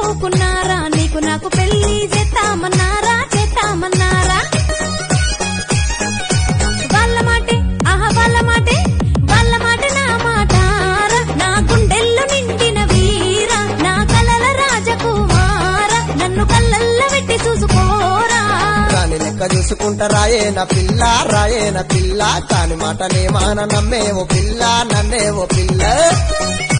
ఒప్పుకున్నారా నీకు నాకు పెళ్లి చేస్తామన్నారా చేస్తామన్నారా వాళ్ళ మాటే ఆహా వాళ్ళ మాటే నా మాటారా నా గుండెల్లో నిండిన వీర నా కలల రాజకుమార నన్ను కళ్ళల్లో పెట్టి చూసుకోరా రాని లెక్క చూసుకుంటా రాయే నా పిల్ల కాని మాట నే మాన నమ్మేవో పిల్ల నన్నేవో పిల్ల